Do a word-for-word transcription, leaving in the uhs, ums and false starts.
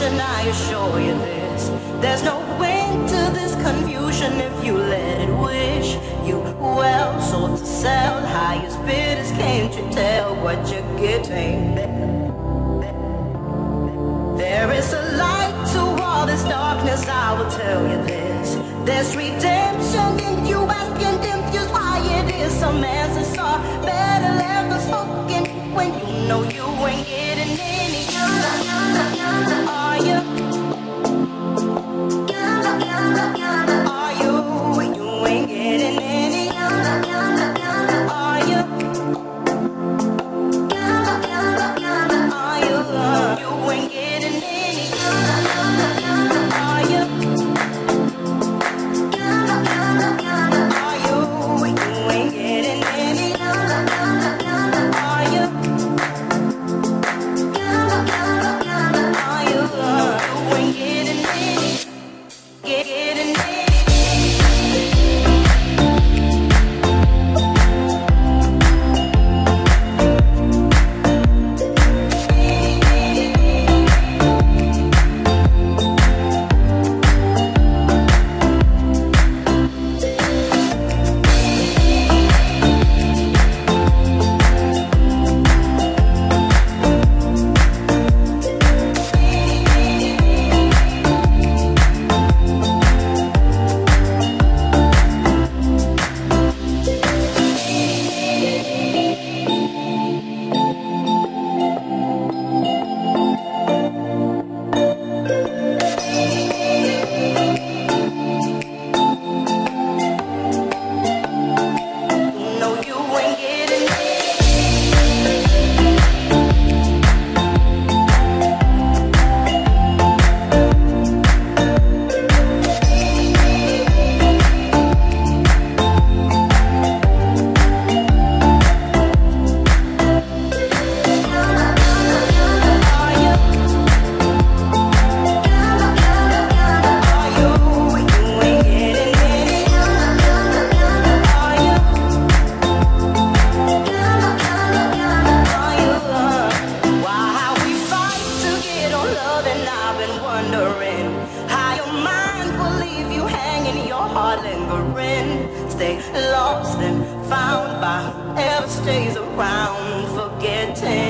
illusion, I assure you this. There's no end to this confusion if you let it wish you well. Sold to sell, highest bidders, can't you tell what you're getting? There is a light to all this darkness, I will tell you this. There's redemption in you asking confused why it is some answers are better left unspoken when you know you ain't getting any. Are you? Are you? You ain't getting any. Are you? Are you? You ain't getting any. Are you? Are you? You ain't getting any. Are you? Are you? You ain't getting any. Getting any. Stay lost and found by whoever stays around, forgetting